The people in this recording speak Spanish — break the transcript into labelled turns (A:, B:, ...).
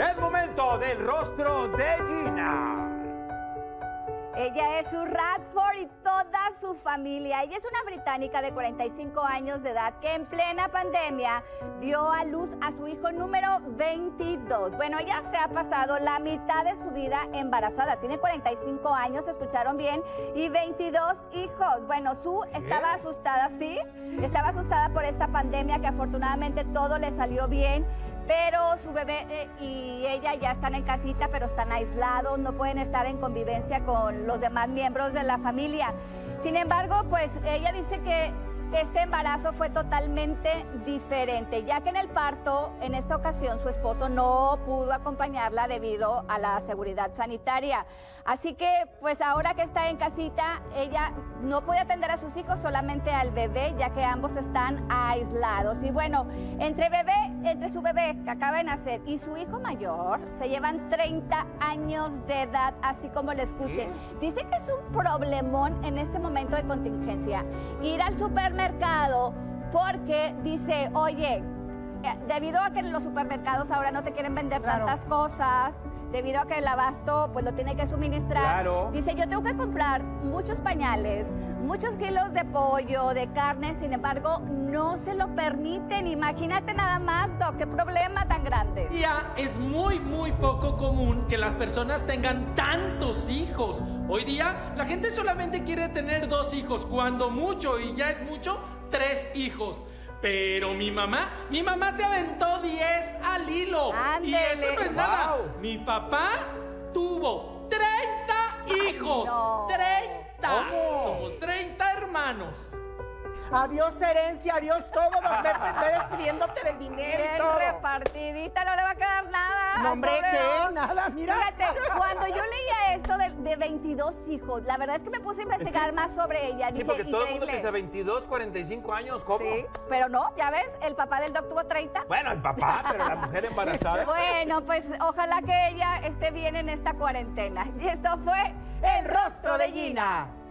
A: Es momento del rostro de Gina.
B: Ella es Sue Radford y toda su familia. Ella es una británica de 45 años de edad que en plena pandemia dio a luz a su hijo número 22. Bueno, ella se ha pasado la mitad de su vida embarazada. Tiene 45 años, ¿escucharon bien? Y 22 hijos. Bueno, Sue estaba asustada, ¿sí? Estaba asustada por esta pandemia que afortunadamente todo le salió bien. Pero su bebé y ella ya están en casita, pero están aislados, no pueden estar en convivencia con los demás miembros de la familia. Sin embargo, pues ella dice que este embarazo fue totalmente diferente, ya que en el parto, en esta ocasión, su esposo no pudo acompañarla debido a la seguridad sanitaria. Así que, pues ahora que está en casita, ella no puede atender a sus hijos, solamente al bebé, ya que ambos están aislados. Y bueno, entre su bebé que acaba de nacer y su hijo mayor, se llevan 30 años de edad, así como le escuchen. Dice que es un problemón en este momento de contingencia ir al supermercado, porque dice, oye, debido a que en los supermercados ahora no te quieren vender tantas cosas, debido a que el abasto pues lo tiene que suministrar, dice, yo tengo que comprar muchos pañales, muchos kilos de pollo, de carne, sin embargo, no se lo permiten. Imagínate nada más, Doc, qué problema tan grande.
C: Ya es muy poco común que las personas tengan tantos hijos. Hoy día la gente solamente quiere tener 2 hijos, cuando mucho, y ya es mucho, 3 hijos. Pero mi mamá se aventó 10 al hilo.
B: Ándele.
C: Y eso no es nada. Mi papá tuvo 30 hijos.
B: No.
C: 30. Somos 30 hermanos.
D: Adiós herencia, adiós todo, ve despidiéndote del dinero y todo.
B: Repartidita, no le va a quedar nada.
D: No, hombre, ¿qué? Nada, mira.
B: Fíjate, cuando yo leía esto de 22 hijos, la verdad es que me puse a investigar más sobre ella.
A: Sí,
B: dije,
A: porque todo el mundo
B: increíble.
A: piensa 22, 45 años, ¿cómo?
B: Sí, pero no, ya ves, el papá del Doc tuvo 30.
A: Bueno, el papá, pero la mujer embarazada.
B: Bueno, pues ojalá que ella esté bien en esta cuarentena. Y esto fue
D: El rostro de Gina.